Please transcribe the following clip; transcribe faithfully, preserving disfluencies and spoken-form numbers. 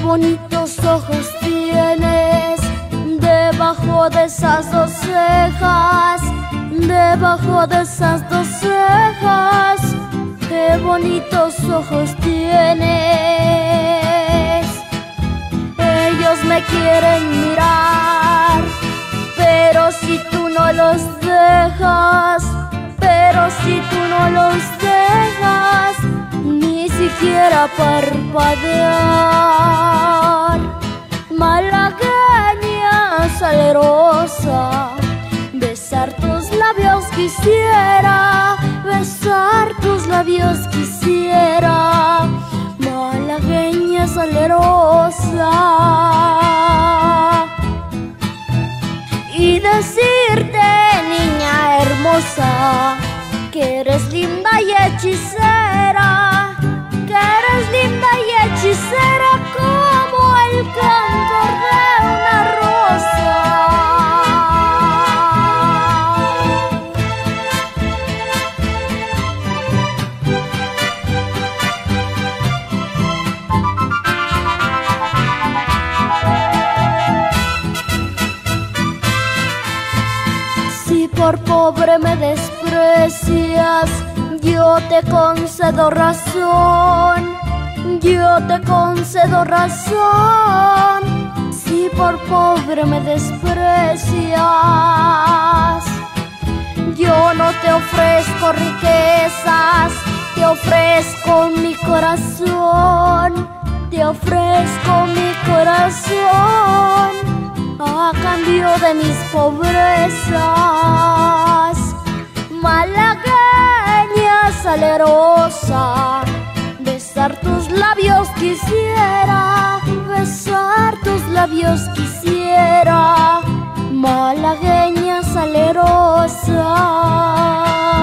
bonitos ojos tienes debajo de esas dos cejas, debajo de esas dos cejas. Qué bonitos ojos tienes. Ellos me quieren mirar, pero si tú no los dejas, pero si tú no los dejas, ni siquiera parpadear. Malagueña salerosa, besar tus labios quisiera, besar tus labios quisiera. Malagueña salerosa, y decirte, niña hermosa, que eres linda y hechicera, que eres linda y hechicera como el cantor de una rosa. Si por pobre me desprecias, yo te concedo razón, yo te concedo razón. Si por pobre me desprecias, yo no te ofrezco riquezas, te ofrezco mi corazón, te ofrezco mi corazón a cambio de mis pobrezas. Malagueña salerosa, besar tus labios quisiera, besar tus labios quisiera. Malagueña salerosa.